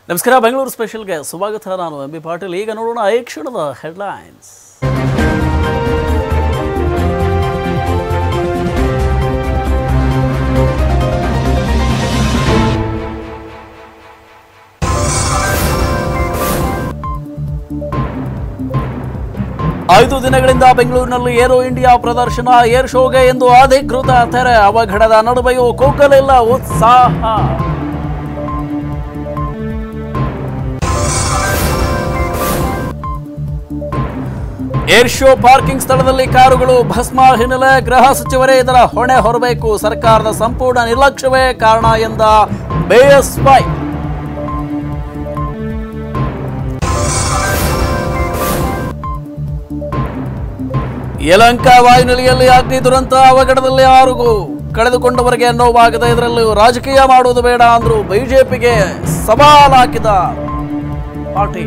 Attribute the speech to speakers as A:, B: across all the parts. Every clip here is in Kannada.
A: ನಮಸ್ಕಾರ ಬೆಂಗಳೂರು ಸ್ಪೆಷಲ್ಗೆ ಸ್ವಾಗತ ನಾನು ಎಂಬಿ ಪಾಟೀಲ್ ಈಗ ನೋಡೋಣ ಈ ಕ್ಷಣದ ಹೆಡ್ಲೈನ್ಸ್ 5 ದಿನಗಳಿಂದ ಬೆಂಗಳೂರಿನಲ್ಲಿ ಏರೋ ಇಂಡಿಯಾ ಪ್ರದರ್ಶನ ಏರ್ ಶೋಗೆ ಎಂದು ಅಧಿಕೃತ ತೆರೆ ಅವಘಡದ ನಡುವೆಯೂ ಕುಗ್ಗಲಿಲ್ಲ ಉತ್ಸಾಹ ಏರ್ ಶೋ ಪಾರ್ಕಿಂಗ್ ಸ್ಥಳದಲ್ಲಿ ಕಾರುಗಳು ಭಸ್ಮ ಹಿನ್ನೆಲೆ ಗೃಹ ಸಚಿವರೇ ಇದರ ಹೊಣೆ ಹೊರಬೇಕು ಸರ್ಕಾರದ ಸಂಪೂರ್ಣ ನಿರ್ಲಕ್ಷ್ಯವೇ ಕಾರಣ ಎಂದ ಬಿಎಸ್ವೈ ಯಲಹಂಕ ವಾಯುನೆಲೆಯಲ್ಲಿ ಅಗ್ನಿ ದುರಂತ ಅವಘಡದಲ್ಲಿ 6 ಕಳೆದುಕೊಂಡವರಿಗೆ ನೋವಾಗದ ಇದರಲ್ಲಿ ರಾಜಕೀಯ ಮಾಡುವುದು ಬೇಡ ಅಂದ್ರು ಬಿಜೆಪಿಗೆ ಸವಾಲ್ ಹಾಕಿದ ಪಾಟೀಲ್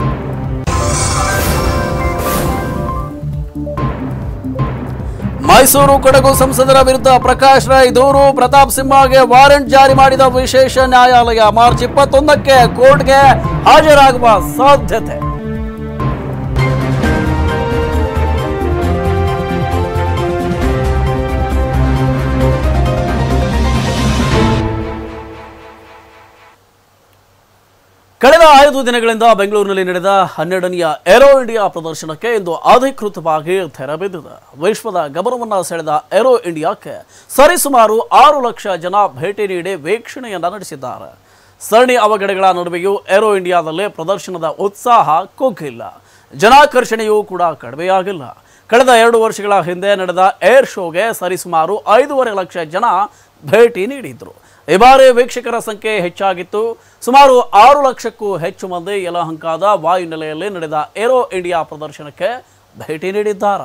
A: ಮೈಸೂರು ಕೊಡಗು ಸಂಸದರ ವಿರುದ್ಧ ಪ್ರಕಾಶ್ ರೈ ದೂರು ಪ್ರತಾಪ್ ಸಿಂಹಗೆ ವಾರೆಂಟ್ ಜಾರಿ ಮಾಡಿದ ವಿಶೇಷ ನ್ಯಾಯಾಲಯ ಮಾರ್ಚ್ 21ಕ್ಕೆ ಕೋರ್ಟ್ಗೆ ಹಾಜರಾಗುವ ಸಾಧ್ಯತೆ ಕಳೆದ 5 ದಿನಗಳಿಂದ ಬೆಂಗಳೂರಿನಲ್ಲಿ ನಡೆದ 12ನೆಯ ಏರೋ ಇಂಡಿಯಾ ಪ್ರದರ್ಶನಕ್ಕೆ ಇಂದು ಅಧಿಕೃತವಾಗಿ ತೆರೆ ಬಿದ್ದಿದೆ. ವಿಶ್ವದ ಗಮನವನ್ನು ಸೆಳೆದ ಏರೋ ಇಂಡಿಯಾಕ್ಕೆ ಸರಿಸುಮಾರು 6 ಲಕ್ಷ ಜನ ಭೇಟಿ ನೀಡಿ ವೀಕ್ಷಣೆಯನ್ನ ನಡೆಸಿದ್ದಾರೆ. ಸರಣಿ ಅವಘಡಗಳ ನಡುವೆಯೂ ಏರೋ ಇಂಡಿಯಾದಲ್ಲಿ ಪ್ರದರ್ಶನದ ಉತ್ಸಾಹ ಕುಗ್ಗಿಲ್ಲ, ಜನಾಕರ್ಷಣೆಯೂ ಕೂಡ ಕಡಿಮೆಯಾಗಿಲ್ಲ. ಕಳೆದ 2 ವರ್ಷಗಳ ಹಿಂದೆ ನಡೆದ ಏರ್ ಶೋಗೆ ಸರಿಸುಮಾರು 5.5 ಲಕ್ಷ ಜನ ಭೇಟಿ ನೀಡಿದ್ರು. ಈ ಬಾರಿ ವೀಕ್ಷಕರ ಸಂಖ್ಯೆ ಹೆಚ್ಚಾಗಿತ್ತು. ಸುಮಾರು 6 ಲಕ್ಷಕ್ಕೂ ಹೆಚ್ಚು ಮಂದಿ ಯಲಹಂಕದ ವಾಯುನೆಲೆಯಲ್ಲಿ ನಡೆದ ಏರೋ ಇಂಡಿಯಾ ಪ್ರದರ್ಶನಕ್ಕೆ ಭೇಟಿ ನೀಡಿದ್ದಾರೆ.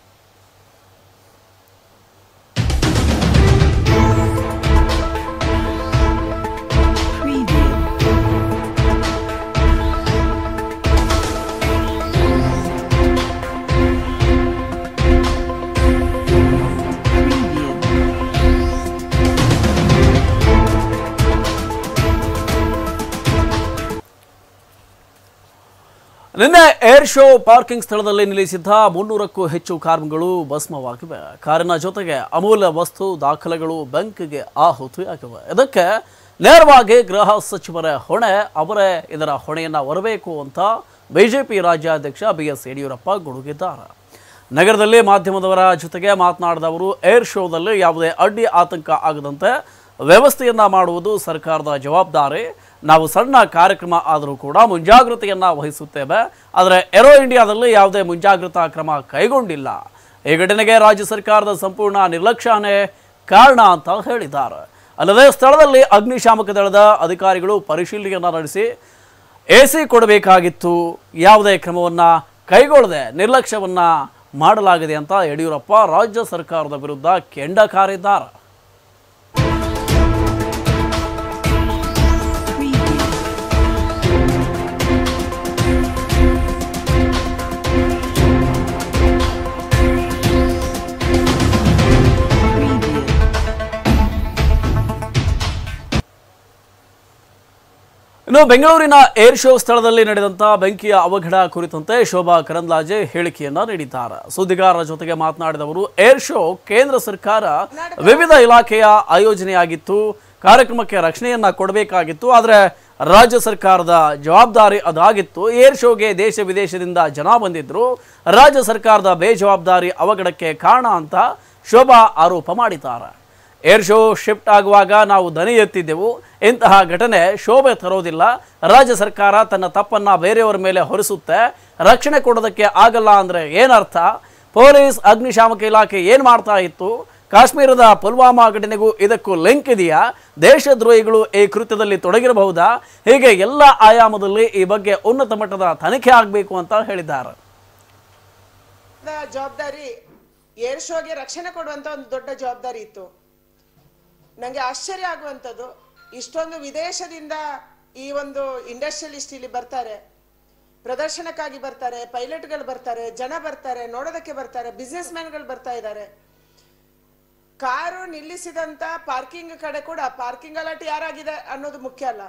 A: ನಿನ್ನೆ ಏರ್ ಶೋ ಪಾರ್ಕಿಂಗ್ ಸ್ಥಳದಲ್ಲಿ ನಿಲ್ಲಿಸಿದ್ದ 300ಕ್ಕೂ ಹೆಚ್ಚು ಕಾರುಗಳು ಭಸ್ಮವಾಗಿವೆ. ಕಾರಿನ ಜೊತೆಗೆ ಅಮೂಲ್ಯ ವಸ್ತು ದಾಖಲೆಗಳು ಬೆಂಕಿಗೆ ಆಹುತಿಯಾಗಿವೆ. ಇದಕ್ಕೆ ನೇರವಾಗಿ ಗೃಹ ಸಚಿವರ ಹೊಣೆ, ಅವರೇ ಇದರ ಹೊಣೆಯನ್ನ ಹೊರಬೇಕು ಅಂತ ಬಿಜೆಪಿ ರಾಜ್ಯಾಧ್ಯಕ್ಷ ಬಿಎಸ್ ಯಡಿಯೂರಪ್ಪ ಗುಡುಗಿದ್ದಾರೆ. ನಗರದಲ್ಲಿ ಮಾಧ್ಯಮದವರ ಜೊತೆಗೆ ಮಾತನಾಡಿದ ಅವರು, ಏರ್ ಶೋದಲ್ಲಿ ಯಾವುದೇ ಅಡ್ಡಿ ಆತಂಕ ಆಗದಂತೆ ವ್ಯವಸ್ಥೆಯನ್ನ ಮಾಡುವುದು ಸರ್ಕಾರದ ಜವಾಬ್ದಾರಿ. ನಾವು ಸಣ್ಣ ಕಾರ್ಯಕ್ರಮ ಆದರೂ ಕೂಡ ಮುಂಜಾಗ್ರತೆಯನ್ನ ವಹಿಸುತ್ತೇವೆ. ಆದರೆ ಏರೋ ಇಂಡಿಯಾದಲ್ಲಿ ಯಾವುದೇ ಮುಂಜಾಗ್ರತಾ ಕ್ರಮ ಕೈಗೊಂಡಿಲ್ಲ. ಈ ಘಟನೆಗೆ ರಾಜ್ಯ ಸರ್ಕಾರದ ಸಂಪೂರ್ಣ ನಿರ್ಲಕ್ಷ್ಯನೇ ಕಾರಣ ಅಂತ ಹೇಳಿದ್ದಾರೆ. ಅಲ್ಲದೆ ಸ್ಥಳದಲ್ಲಿ ಅಗ್ನಿಶಾಮಕ ದಳದ ಅಧಿಕಾರಿಗಳು ಪರಿಶೀಲನೆಯನ್ನ ನಡೆಸಿ ಎಸಿ ಕೊಡಬೇಕಾಗಿತ್ತು. ಯಾವುದೇ ಕ್ರಮವನ್ನ ಕೈಗೊಳ್ಳದೆ ನಿರ್ಲಕ್ಷ್ಯವನ್ನ ಮಾಡಲಾಗಿದೆ ಅಂತ ಯಡಿಯೂರಪ್ಪ ರಾಜ್ಯ ಸರ್ಕಾರದ ವಿರುದ್ಧ ಕೆಂಡ ಕಾರಿದ್ದಾರೆ. ಇನ್ನು ಬೆಂಗಳೂರಿನ ಏರ್ ಶೋ ಸ್ಥಳದಲ್ಲಿ ನಡೆದಂತ ಬೆಂಕಿಯ ಅವಘಡ ಕುರಿತಂತೆ ಶೋಭಾ ಕರಂದ್ಲಾಜೆ ಹೇಳಿಕೆಯನ್ನ ನೀಡಿದ್ದಾರೆ. ಸುದ್ದಿಗಾರರ ಜೊತೆಗೆ ಮಾತನಾಡಿದವರು, ಏರ್ ಶೋ ಕೇಂದ್ರ ಸರ್ಕಾರ ವಿವಿಧ ಇಲಾಖೆಯ ಆಯೋಜನೆಯಾಗಿತ್ತು. ಕಾರ್ಯಕ್ರಮಕ್ಕೆ ರಕ್ಷಣೆಯನ್ನ ಕೊಡಬೇಕಾಗಿತ್ತು. ಆದರೆ ರಾಜ್ಯ ಸರ್ಕಾರದ ಜವಾಬ್ದಾರಿ ಅದಾಗಿತ್ತು. ಏರ್ ಶೋಗೆ ದೇಶ ವಿದೇಶದಿಂದ ಜನ ಬಂದಿದ್ರು. ರಾಜ್ಯ ಸರ್ಕಾರದ ಬೇಜವಾಬ್ದಾರಿ ಅವಘಡಕ್ಕೆ ಕಾರಣ ಅಂತ ಶೋಭಾ ಆರೋಪ ಮಾಡಿದ್ದಾರೆ. ಏರ್ ಶೋ ಶಿಫ್ಟ್ ಆಗುವಾಗ ನಾವು ದನಿ ಎತ್ತಿದ್ದೆವು. ಇಂತಹ ಘಟನೆ ಶೋಭೆ ತರೋದಿಲ್ಲ. ರಾಜ್ಯ ಸರ್ಕಾರ ತನ್ನ ತಪ್ಪನ್ನ ಬೇರೆಯವರ ಮೇಲೆ ಹೊರಿಸುತ್ತೆ. ರಕ್ಷಣೆ ಕೊಡೋದಕ್ಕೆ ಆಗಲ್ಲ ಅಂದ್ರೆ ಏನರ್ಥ? ಪೊಲೀಸ್ ಅಗ್ನಿಶಾಮಕ ಇಲಾಖೆ ಏನ್ ಮಾಡ್ತಾ ಇತ್ತು? ಕಾಶ್ಮೀರದ ಪುಲ್ವಾಮಾ ಘಟನೆಗೂ ಇದಕ್ಕೂ ಲಿಂಕ್ ಇದೆಯಾ? ದೇಶದ್ರೋಹಿಗಳು ಈ ಕೃತ್ಯದಲ್ಲಿ ತೊಡಗಿರಬಹುದಾ? ಹೀಗೆ ಎಲ್ಲ ಆಯಾಮದಲ್ಲಿ ಈ ಬಗ್ಗೆ ಉನ್ನತ ಮಟ್ಟದ ತನಿಖೆ ಆಗಬೇಕು ಅಂತ ಹೇಳಿದ್ದಾರೆ.
B: ಜವಾಬ್ದಾರಿ ಏರ್ ಶೋಗೆ ರಕ್ಷಣೆ ಕೊಡುವಂತ ಒಂದು ದೊಡ್ಡ ಜವಾಬ್ದಾರಿ ಇತ್ತು. ನಂಗೆ ಆಶ್ಚರ್ಯ ಆಗುವಂಥದ್ದು, ಇಷ್ಟೊಂದು ವಿದೇಶದಿಂದ ಈ ಒಂದು ಇಂಡಸ್ಟ್ರಿಯಲಿಸ್ಟ್ ಇಲ್ಲಿ ಬರ್ತಾರೆ, ಪ್ರದರ್ಶನಕ್ಕಾಗಿ ಬರ್ತಾರೆ, ಪೈಲಟ್ಗಳು ಬರ್ತಾರೆ, ಜನ ಬರ್ತಾರೆ, ನೋಡೋದಕ್ಕೆ ಬರ್ತಾರೆ, ಬಿಸ್ನೆಸ್ ಮ್ಯಾನ್ಗಳು ಬರ್ತಾ ಇದ್ದಾರೆ. ಕಾರು ನಿಲ್ಲಿಸಿದಂತ ಪಾರ್ಕಿಂಗ್ ಕಡೆ ಕೂಡ ಪಾರ್ಕಿಂಗ್ ಅಲರ್ಟ್ ಯಾರಾಗಿದೆ ಅನ್ನೋದು ಮುಖ್ಯ ಅಲ್ಲ.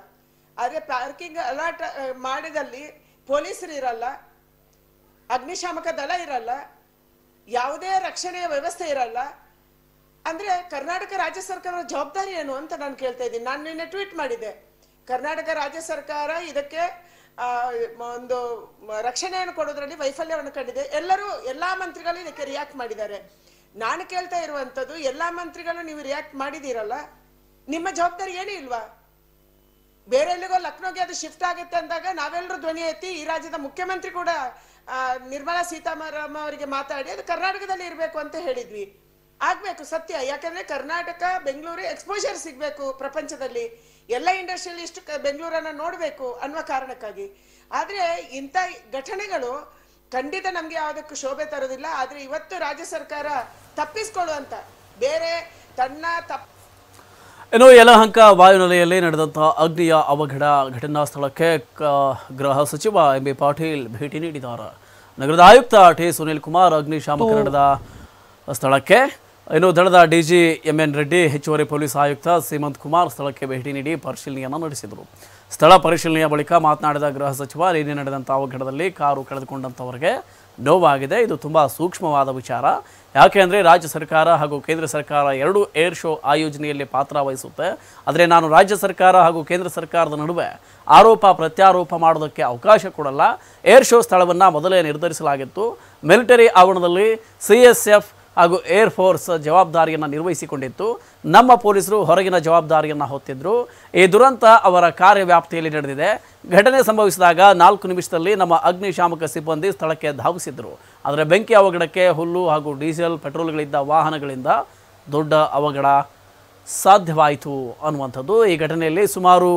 B: ಆದರೆ ಪಾರ್ಕಿಂಗ್ ಅಲಾಟ್ ಮಾಡಿದಲ್ಲಿ ಪೊಲೀಸರು ಇರಲ್ಲ, ಅಗ್ನಿಶಾಮಕ ದಳ ಇರಲ್ಲ, ಯಾವುದೇ ರಕ್ಷಣೆಯ ವ್ಯವಸ್ಥೆ ಇರಲ್ಲ. ಅಂದ್ರೆ ಕರ್ನಾಟಕ ರಾಜ್ಯ ಸರ್ಕಾರದ ಜವಾಬ್ದಾರಿ ಏನು ಅಂತ ನಾನು ಕೇಳ್ತಾ ಇದ್ದೀನಿ. ನಾನು ನಿನ್ನೆ ಟ್ವೀಟ್ ಮಾಡಿದ್ದೆ, ಕರ್ನಾಟಕ ರಾಜ್ಯ ಸರ್ಕಾರ ಇದಕ್ಕೆ ಒಂದು ರಕ್ಷಣೆಯನ್ನು ಕೊಡೋದ್ರಲ್ಲಿ ವೈಫಲ್ಯವನ್ನು ಕಂಡಿದೆ. ಎಲ್ಲಾ ಮಂತ್ರಿಗಳು ಇದಕ್ಕೆ ರಿಯಾಕ್ಟ್ ಮಾಡಿದ್ದಾರೆ. ನಾನು ಕೇಳ್ತಾ ಇರುವಂತದ್ದು, ಎಲ್ಲಾ ಮಂತ್ರಿಗಳು ನೀವು ರಿಯಾಕ್ಟ್ ಮಾಡಿದೀರಲ್ಲ, ನಿಮ್ಮ ಜವಾಬ್ದಾರಿ ಏನೂ ಇಲ್ವಾ? ಬೇರೆ ಎಲ್ಲಿಗೋ ಲಕ್ನೋಗೆ ಅದು ಶಿಫ್ಟ್ ಆಗುತ್ತೆ ಅಂದಾಗ ನಾವೆಲ್ಲರೂ ಧ್ವನಿ ಎತ್ತಿ ಈ ರಾಜ್ಯದ ಮುಖ್ಯಮಂತ್ರಿ ಕೂಡ ನಿರ್ಮಲಾ ಸೀತಾರಾಮನ್ ಅವರಿಗೆ ಮಾತಾಡಿ ಅದು ಕರ್ನಾಟಕದಲ್ಲಿ ಇರಬೇಕು ಅಂತ ಹೇಳಿದ್ವಿ. ಆಗ್ಬೇಕು ಸತ್ಯ, ಯಾಕಂದ್ರೆ ಕರ್ನಾಟಕ ಬೆಂಗಳೂರು ಎಕ್ಸ್ಪೋಜರ್ ಸಿಗ್ಬೇಕು ಪ್ರಪಂಚದಲ್ಲಿ, ಎಲ್ಲ ಇಂಡಸ್ಟ್ರಿಯಲಿಸ್ಟ್ ಬೆಂಗಳೂರನ್ನ ನೋಡ್ಬೇಕು ಅನ್ನುವ ಕಾರಣಕ್ಕಾಗಿ. ಆದ್ರೆ ಇಂಥ ಘಟನೆಗಳು ಖಂಡಿತ ನಮ್ಗೆ ಯಾವುದಕ್ಕೂ ಶೋಭೆ ತರೋದಿಲ್ಲ. ಆದ್ರೆ ಇವತ್ತು ರಾಜ್ಯ ಸರ್ಕಾರ ತಪ್ಪಿಸ್ಕೊಳ್ಳುವಂತ ಬೇರೆ ತನ್ನ
A: ಇನ್ನು ಯಲಹಂಕ ವಾಯುನೆಲೆಯಲ್ಲಿ ನಡೆದಂತಹ ಅಗ್ನಿಯ ಅವಘಡ ಘಟನಾ ಸ್ಥಳಕ್ಕೆ ಗೃಹ ಸಚಿವ ಎಂ.ಬಿ. ಪಾಟೀಲ್ ಭೇಟಿ ನೀಡಿದ್ದಾರೆ. ನಗರದ ಆಯುಕ್ತ ಟಿ ಸುನೀಲ್ ಕುಮಾರ್ ಅಗ್ನಿಶಾಮಕ ನಡೆದ ಸ್ಥಳಕ್ಕೆ, ಇನ್ನು ದಳದ ಡಿಜಿ ಎಂ.ಎನ್. ರೆಡ್ಡಿ, ಹೆಚ್ಚುವರಿ ಪೊಲೀಸ್ ಆಯುಕ್ತ ಸೀಮಂತ್ ಕುಮಾರ್ ಸ್ಥಳಕ್ಕೆ ಭೇಟಿ ನೀಡಿ ಪರಿಶೀಲನೆಯನ್ನು ನಡೆಸಿದರು. ಸ್ಥಳ ಪರಿಶೀಲನೆಯ ಬಳಿಕ ಮಾತನಾಡಿದ ಗೃಹ ಸಚಿವ, ನಿನ್ನೆ ನಡೆದಂಥ ಅವಘಡದಲ್ಲಿ ಕಾರು ಕಳೆದುಕೊಂಡಂಥವರಿಗೆ ನೋವಾಗಿದೆ. ಇದು ತುಂಬ ಸೂಕ್ಷ್ಮವಾದ ವಿಚಾರ. ಯಾಕೆ ಅಂದರೆ ರಾಜ್ಯ ಸರ್ಕಾರ ಹಾಗೂ ಕೇಂದ್ರ ಸರ್ಕಾರ ಎರಡೂ ಏರ್ ಶೋ ಆಯೋಜನೆಯಲ್ಲಿ ಪಾತ್ರ ವಹಿಸುತ್ತೆ. ಆದರೆ ನಾನು ರಾಜ್ಯ ಸರ್ಕಾರ ಹಾಗೂ ಕೇಂದ್ರ ಸರ್ಕಾರದ ನಡುವೆ ಆರೋಪ ಪ್ರತ್ಯಾರೋಪ ಮಾಡೋದಕ್ಕೆ ಅವಕಾಶ ಕೊಡಲ್ಲ. ಏರ್ ಶೋ ಸ್ಥಳವನ್ನು ಮೊದಲೇ ನಿರ್ಧರಿಸಲಾಗಿತ್ತು. ಮಿಲಿಟರಿ ಆವರಣದಲ್ಲಿ CSF ಹಾಗೂ ಏರ್ ಫೋರ್ಸ್ ಜವಾಬ್ದಾರಿಯನ್ನು ನಿರ್ವಹಿಸಿಕೊಂಡಿತ್ತು. ನಮ್ಮ ಪೊಲೀಸರು ಹೊರಗಿನ ಜವಾಬ್ದಾರಿಯನ್ನು ಹೊತ್ತಿದ್ರು. ಈ ದುರಂತ ಅವರ ಕಾರ್ಯವ್ಯಾಪ್ತಿಯಲ್ಲಿ ನಡೆದಿದೆ. ಘಟನೆ ಸಂಭವಿಸಿದಾಗ 4 ನಿಮಿಷದಲ್ಲಿ ನಮ್ಮ ಅಗ್ನಿಶಾಮಕ ಸಿಬ್ಬಂದಿ ಸ್ಥಳಕ್ಕೆ ಧಾವಿಸಿದ್ರು. ಆದರೆ ಬೆಂಕಿ ಅವಘಡಕ್ಕೆ ಹುಲ್ಲು ಹಾಗೂ ಡೀಸೆಲ್ ಪೆಟ್ರೋಲ್ಗಳಿದ್ದ ವಾಹನಗಳಿಂದ ದೊಡ್ಡ ಅವಘಡ ಸಾಧ್ಯವಾಯಿತು ಅನ್ನುವಂಥದ್ದು. ಈ ಘಟನೆಯಲ್ಲಿ ಸುಮಾರು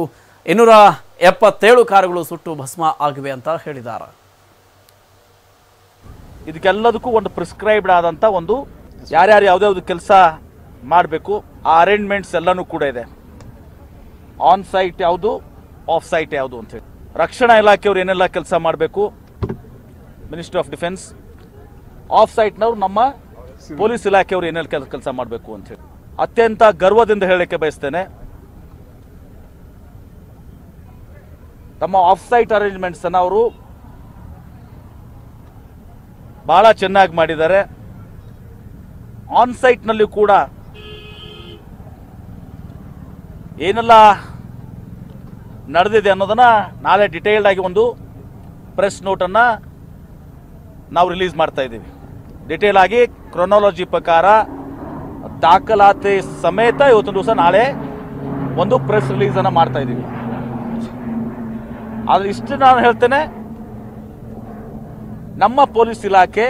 A: 277 ಕಾರುಗಳು ಸುಟ್ಟು ಭಸ್ಮ ಆಗಿವೆ ಅಂತ ಹೇಳಿದ್ದಾರೆ.
C: ಇದಕ್ಕೆಲ್ಲದಕ್ಕೂ ಒಂದು ಪ್ರಿಸ್ಕ್ರೈಬ್ಡ್ ಆದಂಥ ಒಂದು ಯಾರ್ಯಾರು ಯಾವುದ್ಯಾವುದು ಕೆಲಸ ಮಾಡಬೇಕು ಆ ಅರೇಂಜ್ಮೆಂಟ್ಸ್ ಎಲ್ಲನೂ ಕೂಡ ಇದೆ. ಆನ್ ಸೈಟ್ ಯಾವುದು, ಆಫ್ ಸೈಟ್ ಯಾವುದು ಅಂತೇಳಿ. ರಕ್ಷಣಾ ಇಲಾಖೆಯವರು ಏನೆಲ್ಲ ಕೆಲಸ ಮಾಡಬೇಕು, ಮಿನಿಸ್ಟ್ರಿ ಆಫ್ ಡಿಫೆನ್ಸ್. ಆಫ್ ಸೈಟ್ನವರು ನಮ್ಮ ಪೊಲೀಸ್ ಇಲಾಖೆಯವರು ಏನೆಲ್ಲ ಕೆಲಸ ಮಾಡಬೇಕು ಅಂತೇಳಿ ಅತ್ಯಂತ ಗರ್ವದಿಂದ ಹೇಳಲಿಕ್ಕೆ ಬಯಸ್ತೇನೆ. ತಮ್ಮ ಆಫ್ ಸೈಟ್ ಅರೇಂಜ್ಮೆಂಟ್ಸ್ ಅನ್ನು ಅವರು ಬಹಳ ಚೆನ್ನಾಗಿ ಮಾಡಿದ್ದಾರೆ. ಆನ್ ಸೈಟ್ನಲ್ಲಿ ಕೂಡ ಏನೆಲ್ಲ ನಡೆದಿದೆ ಅನ್ನೋದನ್ನ ನಾಳೆ ಡಿಟೇಲ್ಡ್ ಆಗಿ ಒಂದು ಪ್ರೆಸ್ ನೋಟನ್ನು ನಾವು ರಿಲೀಸ್ ಮಾಡ್ತಾ ಇದ್ದೀವಿ. ಡಿಟೇಲ್ ಆಗಿ ಕ್ರೊನಾಲಜಿ ಪ್ರಕಾರ ದಾಖಲಾತಿ ಸಮೇತ ಇವತ್ತಿನ ದಿವಸ ನಾಳೆ ಒಂದು ಪ್ರೆಸ್ ರಿಲೀಸನ್ನು ಮಾಡ್ತಾ ಇದ್ದೀವಿ. ಆದರೆ ಇಷ್ಟು ನಾನು ಹೇಳ್ತೇನೆ, ನಮ್ಮ ಪೊಲೀಸ್ ಇಲಾಖೆ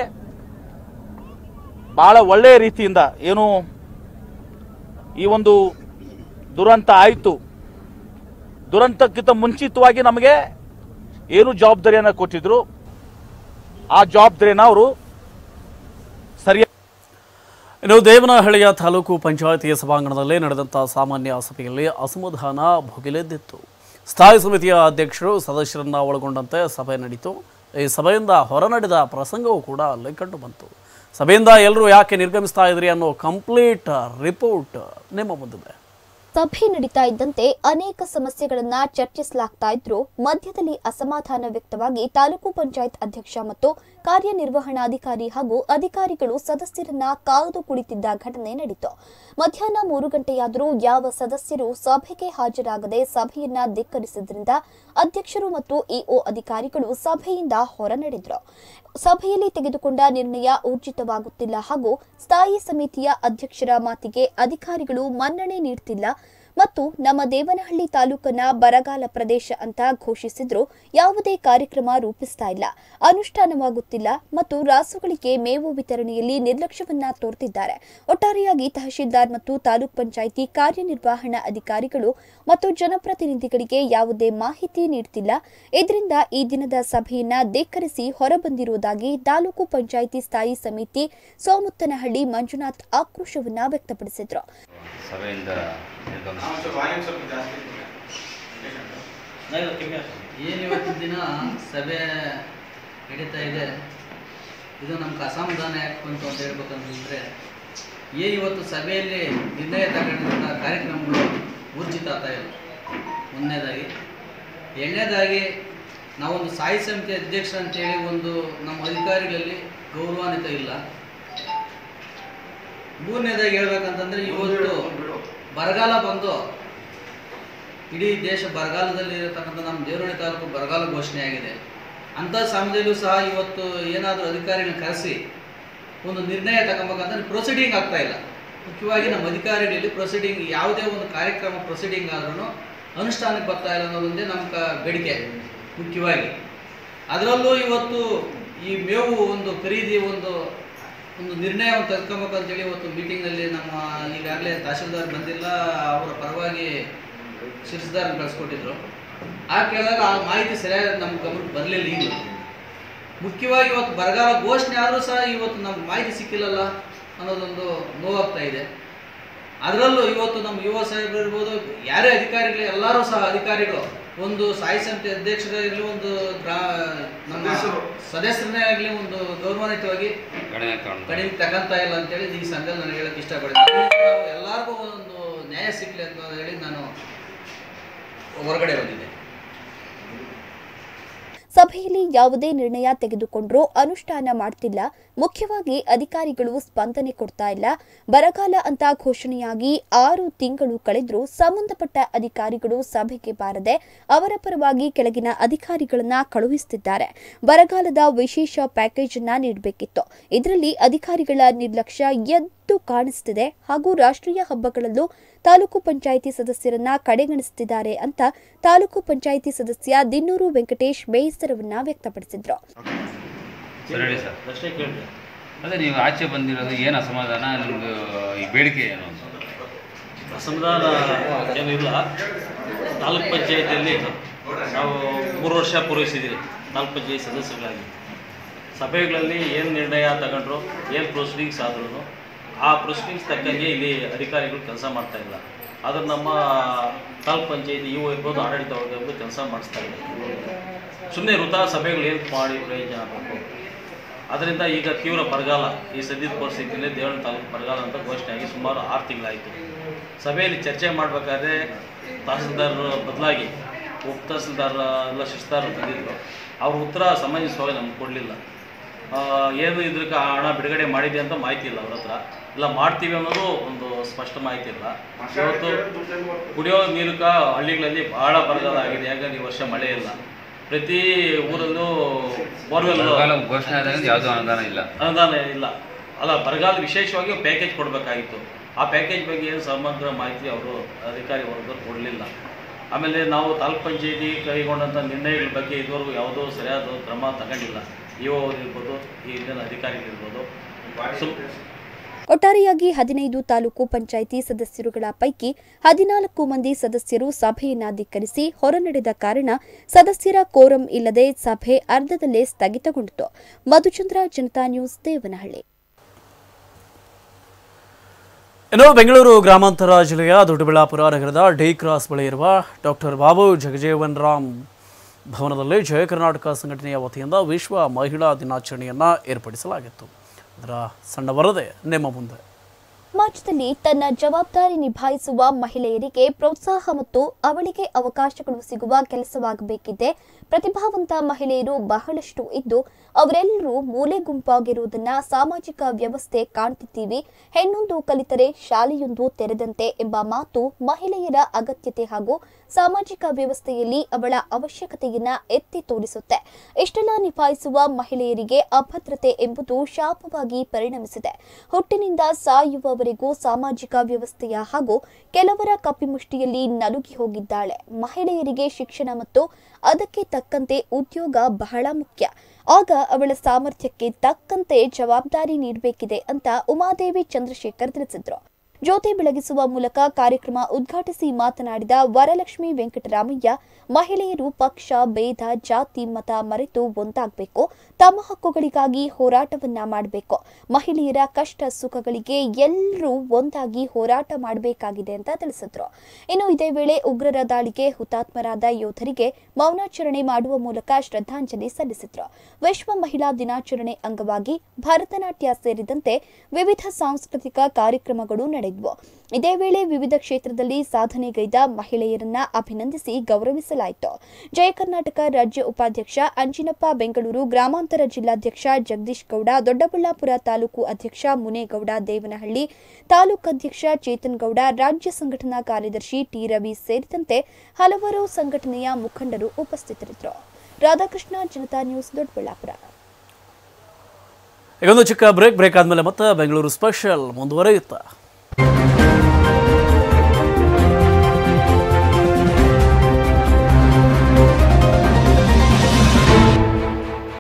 C: ಬಹಳ ಒಳ್ಳೆಯ ರೀತಿಯಿಂದ ಏನು ಈ ಒಂದು ದುರಂತ ಆಯಿತು, ದುರಂತಕ್ಕಿಂತ ಮುಂಚಿತವಾಗಿ ನಮಗೆ ಏನು ಜವಾಬ್ದಾರಿಯನ್ನು ಕೊಟ್ಟಿದ್ರು ಆ ಜವಾಬ್ದಾರಿಯನ್ನು ಅವರು ಸರಿಯಾಗಿ.
A: ಇನ್ನು ದೇವನಹಳ್ಳಿಯ ತಾಲೂಕು ಪಂಚಾಯಿತಿಯ ಸಭಾಂಗಣದಲ್ಲಿ ನಡೆದಂಥ ಸಾಮಾನ್ಯ ಸಭೆಯಲ್ಲಿ ಅಸಮಾಧಾನ ಭುಗಿಲೆದ್ದಿತ್ತು. ಸ್ಥಾಯಿ ಸಮಿತಿಯ ಅಧ್ಯಕ್ಷರು ಸದಸ್ಯರನ್ನ ಒಳಗೊಂಡಂತೆ ಸಭೆ ನಡೆಯಿತು. ಈ ಸಭೆಯಿಂದ ಹೊರನಡೆದ ಪ್ರಸಂಗವೂ ಕೂಡ ಅಲ್ಲಿ ಕಂಡು ಬಂತು. ಸಭೆಯಿಂದ ಎಲ್ಲರೂ ಯಾಕೆ ನಿರ್ಗಮಿಸ್ತಾ ಇದ್ರಿ ಅನ್ನೋ ಕಂಪ್ಲೀಟ್ ರಿಪೋರ್ಟ್ ನಿಮ್ಮ ಮುಂದಿದೆ.
D: ಸಭೆ ನಡೀತಾ ಇದ್ದಂತೆ ಅನೇಕ ಸಮಸ್ಯೆಗಳನ್ನ ಚರ್ಚಿಸಲಾಗ್ತಾ ಇದ್ರು. ಮಧ್ಯದಲ್ಲಿ ಅಸಮಾಧಾನ ವ್ಯಕ್ತವಾಗಿ ತಾಲೂಕು ಪಂಚಾಯತ್ ಅಧ್ಯಕ್ಷ ಮತ್ತು ಕಾರ್ಯನಿರ್ವಹಣಾಧಿಕಾರಿ ಹಾಗೂ ಅಧಿಕಾರಿಗಳು ಸದಸ್ಯರನ್ನ ಕಾದು ಕುಳಿತಿದ್ದ ಘಟನೆ ನಡೆಯಿತು. ಮಧ್ಯಾಹ್ನ 3 ಗಂಟೆಯಾದರೂ ಯಾವ ಸದಸ್ಯರು ಸಭೆಗೆ ಹಾಜರಾಗದೆ ಸಭೆಯನ್ನ ಧಿಕ್ಕರಿಸಿದ್ರಿಂದ ಅಧ್ಯಕ್ಷರು ಮತ್ತು ಇಒ ಅಧಿಕಾರಿಗಳು ಸಭೆಯಿಂದ ಹೊರ ನಡೆದ್ರು. ಸಭೆಯಲ್ಲಿ ತೆಗೆದುಕೊಂಡ ನಿರ್ಣಯ ಊರ್ಜಿತವಾಗುತ್ತಿಲ್ಲ ಹಾಗೂ ಸ್ಥಾಯಿ ಸಮಿತಿಯ ಅಧ್ಯಕ್ಷರ ಮಾತಿಗೆ ಅಧಿಕಾರಿಗಳು ಮನ್ನಣೆ ನೀಡುತ್ತಿಲ್ಲ ಮತ್ತು ನಮ್ಮ ದೇವನಹಳ್ಳಿ ತಾಲೂಕನ್ನ ಬರಗಾಲ ಪ್ರದೇಶ ಅಂತ ಘೋಷಿಸಿದ್ರು. ಯಾವುದೇ ಕಾರ್ಯಕ್ರಮ ರೂಪಿಸ್ತಾ ಇಲ್ಲ, ಅನುಷ್ಠಾನವಾಗುತ್ತಿಲ್ಲ ಮತ್ತು ರಾಸುಗಳಿಗೆ ಮೇವು ವಿತರಣೆಯಲ್ಲಿ ನಿರ್ಲಕ್ಷ್ಯವನ್ನ ತೋರ್ತಿದ್ದಾರೆ. ಒಟ್ಟಾರೆಯಾಗಿ ತಹಶೀಲ್ದಾರ್ ಮತ್ತು ತಾಲೂಕ್ ಪಂಚಾಯಿತಿ ಕಾರ್ಯನಿರ್ವಹಣಾ ಅಧಿಕಾರಿಗಳು ಮತ್ತು ಜನಪ್ರತಿನಿಧಿಗಳಿಗೆ ಯಾವುದೇ ಮಾಹಿತಿ ನೀಡುತ್ತಿಲ್ಲ. ಇದರಿಂದ ಈ ದಿನದ ಸಭೆಯನ್ನ ಧಿಕ್ಕರಿಸಿ ಹೊರಬಂದಿರುವುದಾಗಿ ತಾಲೂಕು ಪಂಚಾಯಿತಿ ಸ್ಥಾಯಿ ಸಮಿತಿ ಸೋಮುತ್ತನಹಳ್ಳಿ ಮಂಜುನಾಥ್ ಆಕ್ರೋಶವನ್ನ ವ್ಯಕ್ತಪಡಿಸಿದ್ರು.
E: ಏನು ಇವತ್ತಿನ ದಿನ ಸಭೆ ನಡೀತಾ ಇದೆ, ಇದು ನಮ್ಗೆ ಅಸಮಾಧಾನ ಯಾಕೆ ಬಂತು ಅಂತ ಹೇಳ್ಬೇಕಂತಂದರೆ, ಏನು ಇವತ್ತು ಸಭೆಯಲ್ಲಿ ನಿರ್ಣಯ ತಗೊಂಡಂಥ ಕಾರ್ಯಕ್ರಮಗಳು ಊರ್ಜಿತ ಆಗ್ತಾ ಇಲ್ಲ. ಒಂದನೇದಾಗಿ ಎರಡನೇದಾಗಿ ನಾವೊಂದು ಸ್ಥಾಯಿ ಸಮಿತಿ ಅಧ್ಯಕ್ಷ ಅಂತೇಳಿ ಒಂದು ನಮ್ಮ ಅಧಿಕಾರಿಗಳಲ್ಲಿ ಗೌರವಾನ್ವಿತ ಇಲ್ಲ. ಮೂರನೇದಾಗಿ ಹೇಳ್ಬೇಕಂತಂದ್ರೆ ಇವತ್ತು ಬರಗಾಲ ಬಂದು ಇಡೀ ದೇಶ ಬರಗಾಲದಲ್ಲಿ ಇರತಕ್ಕಂಥ ನಮ್ಮ ದೇವರಹಳ್ಳಿ ತಾಲೂಕು ಬರಗಾಲ ಘೋಷಣೆ ಆಗಿದೆ. ಅಂಥ ಸಮಯದಲ್ಲೂ ಸಹ ಇವತ್ತು ಏನಾದರೂ ಅಧಿಕಾರಿಗಳನ್ನ ಕರೆಸಿ ಒಂದು ನಿರ್ಣಯ ತಗೊಬೇಕಂತಂದ್ರೆ ಪ್ರೊಸೀಡಿಂಗ್ ಆಗ್ತಾ ಇಲ್ಲ. ಮುಖ್ಯವಾಗಿ ನಮ್ಮ ಅಧಿಕಾರಿಗಳಲ್ಲಿ ಪ್ರೊಸೀಡಿಂಗ್ ಯಾವುದೇ ಒಂದು ಕಾರ್ಯಕ್ರಮ ಪ್ರೊಸೀಡಿಂಗ್ ಆದ್ರೂ ಅನುಷ್ಠಾನಕ್ಕೆ ಬರ್ತಾ ಇಲ್ಲ ಅನ್ನೋದೊಂದೇ ನಮ್ಮ ಬೇಡಿಕೆ ಮುಖ್ಯವಾಗಿ. ಅದರಲ್ಲೂ ಇವತ್ತು ಈ ಮೇವು ಒಂದು ಖರೀದಿ ಒಂದು ನಿರ್ಣಯವನ್ನು ತೆಗೆದುಕೊಬೇಕಂತೇಳಿ ಇವತ್ತು ಮೀಟಿಂಗ್ನಲ್ಲಿ ನಮ್ಮ ಈಗಾಗಲೇ ತಹಶೀಲ್ದಾರ್ ಬಂದಿಲ್ಲ, ಅವರ ಪರವಾಗಿ ಶಿರಸ್ದಾರನ್ನು ಕಳಿಸ್ಕೊಟ್ಟಿದ್ರು. ಆ ಕೇಳಿದಾಗ ಆ ಮಾಹಿತಿ ಸರಿಯಾಗಿ ನಮ್ಮ ಗಮನಕ್ಕೆ ಬರಲಿಲ್ಲ. ಈಗ ಮುಖ್ಯವಾಗಿ ಇವತ್ತು ಬರಗಾಲ ಘೋಷಣೆ ಆದರೂ ಸಹ ಇವತ್ತು ನಮ್ಗೆ ಮಾಹಿತಿ ಸಿಕ್ಕಿಲ್ಲಲ್ಲ ಅನ್ನೋದೊಂದು ನೋವಾಗ್ತಾ ಇದೆ. ಅದರಲ್ಲೂ ಇವತ್ತು ನಮ್ಮ ಯುವ ಸಾಹೇಬರು ಇರ್ಬೋದು, ಯಾರೇ ಅಧಿಕಾರಿಗಳು ಎಲ್ಲರೂ ಸಹ ಅಧಿಕಾರಿಗಳು ಒಂದು ಸ್ಥಾಯಿ ಸಮಿತಿ ಅಧ್ಯಕ್ಷರಾಗಲಿ ಒಂದು ನಮ್ಮ ಸದಸ್ಯರನ್ನೇ ಆಗಲಿ ಒಂದು ಗೌರವಾನ್ವಿತವಾಗಿ ಕಡಿಮೆ ತಗೊಂತ ಇಲ್ಲ ಅಂತೇಳಿ ಈ ಸಂದರ್ಭದಲ್ಲಿ ನಾನು ಹೇಳಕ್ಕೆ ಇಷ್ಟಪಡ್ತೀನಿ. ಎಲ್ಲರಿಗೂ ಒಂದು ನ್ಯಾಯ ಸಿಕ್ಕಲಿ ಅಂತ ಹೇಳಿ ನಾನು ಹೊರಗಡೆ ಬಂದಿದ್ದೆ.
D: ಸಭೆಯಲ್ಲಿ ಯಾವುದೇ ನಿರ್ಣಯ ತೆಗೆದುಕೊಂಡ್ರೂ ಅನುಷ್ಠಾನ ಮಾಡ್ತಿಲ್ಲ. ಮುಖ್ಯವಾಗಿ ಅಧಿಕಾರಿಗಳು ಸ್ಪಂದನೆ ಕೊಡ್ತಾ ಇಲ್ಲ. ಬರಗಾಲ ಅಂತ ಘೋಷಣೆಯಾಗಿ 6 ತಿಂಗಳು ಕಳೆದ್ರೂ ಸಂಬಂಧಪಟ್ಟ ಅಧಿಕಾರಿಗಳು ಸಭೆಗೆ ಬಾರದೆ ಅವರ ಪರವಾಗಿ ಕೆಳಗಿನ ಅಧಿಕಾರಿಗಳನ್ನ ಕಳುಹಿಸುತ್ತಿದ್ದಾರೆ. ಬರಗಾಲದ ವಿಶೇಷ ಪ್ಯಾಕೇಜ್ ಅನ್ನ ನೀಡಬೇಕಿತ್ತು. ಇದರಲ್ಲಿ ಅಧಿಕಾರಿಗಳ ನಿರ್ಲಕ್ಷ್ಯ ಎದ್ದು ಕಾಣಿಸುತ್ತಿದೆ ಹಾಗೂ ರಾಷ್ಟ್ರೀಯ ಹಬ್ಬಗಳಲ್ಲೂ ತಾಲೂಕು ಪಂಚಾಯಿತಿ ಸದಸ್ಯರನ್ನ ಕಡೆಗಣಿಸುತ್ತಿದ್ದಾರೆ ಅಂತ ತಾಲೂಕು ಪಂಚಾಯಿತಿ ಸದಸ್ಯ ದಿನ್ನೂರು ವೆಂಕಟೇಶ್ ಬೇಸರವನ್ನ ವ್ಯಕ್ತಪಡಿಸಿದ್ರು.
F: ಅದೇ ನೀವು ಆಚೆ ಬಂದಿರೋದು ಏನು ಅಸಮಾಧಾನ, ನಿಮ್ದು ಈ ಬೇಡಿಕೆ ಏನು?
G: ಅಸಮಾಧಾನ ಏನಿಲ್ಲ. ತಾಲೂಕು ಪಂಚಾಯಿತಿಯಲ್ಲಿ ನಾವು 3 ವರ್ಷ ಪೂರೈಸಿದ್ದೀವಿ ತಾಲೂಕು ಪಂಚಾಯತ್ ಸದಸ್ಯರಾಗಿ. ಸಭೆಗಳಲ್ಲಿ ಏನು ನಿರ್ಣಯ ತಗೊಂಡ್ರು, ಏನು ಪ್ರೊಸೀಡಿಂಗ್ಸ್ ಆದ್ರೂ ಆ ಪ್ರೊಸೀಡಿಂಗ್ಸ್ ತಕ್ಕಂಗೆ ಇಲ್ಲಿ ಅಧಿಕಾರಿಗಳು ಕೆಲಸ ಮಾಡ್ತಾ ಇಲ್ಲ. ಆದ್ರೆ ನಮ್ಮ ತಾಲೂಕು ಪಂಚಾಯತಿ ಇವು ಇರ್ಬೋದು, ಆಡಳಿತ ವರ್ಗ ಇರ್ಬೋದು, ಕೆಲಸ ಮಾಡಿಸ್ತಾ ಇಲ್ಲ. ಸುಮ್ಮನೆ ವೃಥಾ ಸಭೆಗಳು ಏನು ಮಾಡಿ ಪ್ರಯೋಜನ ಆಗಬೇಕು. ಅದರಿಂದ ಈಗ ತೀವ್ರ ಬರಗಾಲ, ಈ ಸದ್ಯದ ಪರಿಸ್ಥಿತಿಯಲ್ಲಿ ದೇವರಹಳ್ಳಿ ತಾಲೂಕು ಬರಗಾಲ ಅಂತ ಘೋಷಣೆಯಾಗಿ ಸುಮಾರು 6 ತಿಂಗಳಾಯಿತು. ಸಭೆಯಲ್ಲಿ ಚರ್ಚೆ ಮಾಡಬೇಕಾದ್ರೆ ತಹಸೀಲ್ದಾರ್ ಬದಲಾಗಿ ಉಪ ತಹಸೀಲ್ದಾರ್ ಎಲ್ಲ ಶಿಸ್ತಾರ್ ಬಂದಿದ್ರು. ಅವ್ರ ಉತ್ತರ ಸಮಂಜಸವಾಗಿ ನಮ್ಗೆ ಕೊಡಲಿಲ್ಲ. ಏನು ಇದಕ್ಕೆ ಹಣ ಬಿಡುಗಡೆ ಮಾಡಿದೆ ಅಂತ ಮಾಹಿತಿ ಇಲ್ಲ ಅವ್ರ ಹತ್ರ. ಇಲ್ಲ ಮಾಡ್ತೀವಿ ಅನ್ನೋದು ಒಂದು ಸ್ಪಷ್ಟ ಮಾಹಿತಿ ಇಲ್ಲ. ಇವತ್ತು ಕುಡಿಯೋ ನೀರಕ್ಕೆ ಹಳ್ಳಿಗಳಲ್ಲಿ ಬಹಳ ಬರಗಾಲ ಆಗಿದೆ. ಯಾಕಂದ್ರೆ ಈ ವರ್ಷ ಮಳೆ ಇಲ್ಲ. ಪ್ರತಿ ಊರಲ್ಲೂ ಬೋರ್ವೆಲ್
F: ಘೋಷಣೆ ಆದಾಗ ಯಾವುದೂ
G: ಅನುದಾನ ಇಲ್ಲ. ಅಲ್ಲ, ಬರಗಾಲ ವಿಶೇಷವಾಗಿ ಪ್ಯಾಕೇಜ್ ಕೊಡಬೇಕಾಗಿತ್ತು. ಆ ಪ್ಯಾಕೇಜ್ ಬಗ್ಗೆ ಏನು ಸಮಗ್ರ ಮಾಹಿತಿ ಅವರು ಅಧಿಕಾರಿ ವರ್ಗದವ್ರು ಕೊಡಲಿಲ್ಲ. ಆಮೇಲೆ ನಾವು ತಾಲೂಕು ಪಂಚಾಯತಿ ಕೈಗೊಂಡಂಥ ನಿರ್ಣಯಗಳ ಬಗ್ಗೆ ಇದುವರೆಗೂ ಯಾವುದೋ ಸರಿಯಾದ ಕ್ರಮ ತಗೊಂಡಿಲ್ಲ. ಇಒ ಇರ್ಬೋದು, ಈ ಹಿಂದಿನ ಅಧಿಕಾರಿಗಳಿರ್ಬೋದು.
D: ಒಟ್ಟಾರೆಯಾಗಿ 15 ತಾಲೂಕು ಪಂಚಾಯಿತಿ ಸದಸ್ಯರುಗಳ ಪೈಕಿ 14 ಮಂದಿ ಸದಸ್ಯರು ಸಭೆಯನ್ನ ಧಿಕ್ಕರಿಸಿ ಹೊರನಡೆದ ಕಾರಣ ಸದಸ್ಯರ ಕೋರಂ ಇಲ್ಲದೆ ಸಭೆ ಅರ್ಧದಲ್ಲೇ ಸ್ಥಗಿತಗೊಂಡಿತು. ಮಧುಚಂದ್ರ, ಜನತಾ ನ್ಯೂಸ್, ದೇವನಹಳ್ಳಿ.
A: ಇನ್ನು ಬೆಂಗಳೂರು ಗ್ರಾಮಾಂತರ ಜಿಲ್ಲೆಯ ದೊಡ್ಡಬಳ್ಳಾಪುರ ನಗರದ ಡಿ ಕ್ರಾಸ್ ಬಳಿ ಇರುವ ಡಾಕ್ಟರ್ ಬಾಬು ಜಗಜೀವನ್ ರಾಮ್ ಭವನದಲ್ಲಿ ಜಯ ಕರ್ನಾಟಕ ಸಂಘಟನೆಯ ವತಿಯಿಂದ ವಿಶ್ವ ಮಹಿಳಾ ದಿನಾಚರಣೆಯನ್ನು ಏರ್ಪಡಿಸಲಾಗಿತ್ತು. ಅದರ ಸಣ್ಣ ವರದಿ ನಿಮ್ಮ ಮುಂದೆ.
D: ಸಮಾಜದಲ್ಲಿ ತನ್ನ ಜವಾಬ್ದಾರಿ ನಿಭಾಯಿಸುವ ಮಹಿಳೆಯರಿಗೆ ಪ್ರೋತ್ಸಾಹ ಮತ್ತು ಅವಳಿಗೆ ಅವಕಾಶಗಳು ಸಿಗುವ ಕೆಲಸವಾಗಬೇಕಿದೆ. ಪ್ರತಿಭಾವಂತ ಮಹಿಳೆಯರು ಬಹಳಷ್ಟು ಇದ್ದು ಅವರೆಲ್ಲರೂ ಮೂಲೆ ಗುಂಪಾಗಿರುವುದನ್ನ ಸಾಮಾಜಿಕ ವ್ಯವಸ್ಥೆ ಕಾಣ್ತಿದ್ದೀವಿ. ಹೆಣ್ಣೊಂದು ಕಲಿತರೆ ಶಾಲೆಯೊಂದು ತೆರೆದಂತೆ ಎಂಬ ಮಾತು ಮಹಿಳೆಯರ ಅಗತ್ಯತೆ ಹಾಗೂ ಸಾಮಾಜಿಕ ವ್ಯವಸ್ಥೆಯಲ್ಲಿ ಅವಳ ಅವಶ್ಯಕತೆಯನ್ನ ಎತ್ತಿ ತೋರಿಸುತ್ತೆ. ಇಷ್ಟೆಲ್ಲ ನಿಭಾಯಿಸುವ ಮಹಿಳೆಯರಿಗೆ ಅಭದ್ರತೆ ಎಂಬುದು ಶಾಪವಾಗಿ ಪರಿಣಮಿಸಿದೆ. ಹುಟ್ಟಿನಿಂದ ಸಾಯುವವರೆಗೂ ಸಾಮಾಜಿಕ ವ್ಯವಸ್ಥೆಯ ಹಾಗೂ ಕೆಲವರ ಕಪಿಮುಷ್ಟಿಯಲ್ಲಿ ನಲುಗಿ ಹೋಗಿದ್ದಾಳೆ. ಮಹಿಳೆಯರಿಗೆ ಶಿಕ್ಷಣ ಮತ್ತು ಅದಕ್ಕೆ ತಕ್ಕಂತೆ ಉದ್ಯೋಗ ಬಹಳ ಮುಖ್ಯ. ಆಗ ಅವಳ ಸಾಮರ್ಥ್ಯಕ್ಕೆ ತಕ್ಕಂತೆ ಜವಾಬ್ದಾರಿ ನೀಡಬೇಕಿದೆ ಅಂತ ಉಮಾದೇವಿ ಚಂದ್ರಶೇಖರ್ ತಿಳಿಸಿದ್ರು. ಜ್ಯೋತಿ ಬೆಳಗಿಸುವ ಮೂಲಕ ಕಾರ್ಯಕ್ರಮ ಉದ್ಘಾಟಿಸಿ ಮಾತನಾಡಿದ ವರಲಕ್ಷ್ಮಿ ವೆಂಕಟರಾಮಯ್ಯ, ಮಹಿಳೆಯರು ಪಕ್ಷ, ಭೇದ, ಜಾತಿ, ಮತ ಮರೆತು ಒಂದಾಗಬೇಕು. ತಮ್ಮ ಹಕ್ಕುಗಳಿಗಾಗಿ ಹೋರಾಟವನ್ನ ಮಾಡಬೇಕು. ಮಹಿಳೆಯರ ಕಷ್ಟ ಸುಖಗಳಿಗೆ ಎಲ್ಲರೂ ಒಂದಾಗಿ ಹೋರಾಟ ಮಾಡಬೇಕಾಗಿದೆ ಅಂತ ತಿಳಿಸಿದ್ರು. ಇನ್ನು ಇದೇ ವೇಳೆ ಉಗ್ರರ ದಾಳಿಗೆ ಹುತಾತ್ಮರಾದ ಯೋಧರಿಗೆ ಮೌನಾಚರಣೆ ಮಾಡುವ ಮೂಲಕ ಶ್ರದ್ಧಾಂಜಲಿ ಸಲ್ಲಿಸಿದ್ರು. ವಿಶ್ವ ಮಹಿಳಾ ದಿನಾಚರಣೆ ಅಂಗವಾಗಿ ಭರತನಾಟ್ಯ ಸೇರಿದಂತೆ ವಿವಿಧ ಸಾಂಸ್ಕೃತಿಕ ಕಾರ್ಯಕ್ರಮಗಳು ನಡೆಯಿತು. ಸಾಗಿದ್ವು. ಇದೇ ವೇಳೆ ವಿವಿಧ ಕ್ಷೇತ್ರದಲ್ಲಿ ಸಾಧನೆಗೈದ ಮಹಿಳೆಯರನ್ನ ಅಭಿನಂದಿಸಿ ಗೌರವಿಸಲಾಯಿತು. ಜಯ ಕರ್ನಾಟಕ ರಾಜ್ಯ ಉಪಾಧ್ಯಕ್ಷ ಅಂಜಿನಪ್ಪ ಬೆಂಗಳೂರು, ಗ್ರಾಮಾಂತರ ಜಿಲ್ಲಾಧ್ಯಕ್ಷ ಜಗದೀಶ್ ಗೌಡ, ದೊಡ್ಡಬಳ್ಳಾಪುರ ತಾಲೂಕು ಅಧ್ಯಕ್ಷ ಮುನೇಗೌಡ ದೇವನಹಳ್ಳಿ, ತಾಲೂಕು ಅಧ್ಯಕ್ಷ ಚೇತನ್ ಗೌಡ, ರಾಜ್ಯ ಸಂಘಟನಾ ಕಾರ್ಯದರ್ಶಿ ಟಿ ರವಿ ಸೇರಿದಂತೆ ಹಲವಾರು ಸಂಘಟನೆಯ ಮುಖಂಡರು ಉಪಸ್ಥಿತರಿದ್ದರು. ರಾಧಾಕೃಷ್ಣ, ಜನತಾ ನ್ಯೂಸ್, ದೊಡ್ಡಬಳ್ಳಾಪುರ.
A: ಈಗೊಂದು ಚಿಕ್ಕ ಬ್ರೇಕ್ ಆದಮೇಲೆ ಮತ್ತೆ ಬೆಂಗಳೂರು ಸ್ಪೆಷಲ್ ಮುಂದುವರಿಯುತ್ತೆ.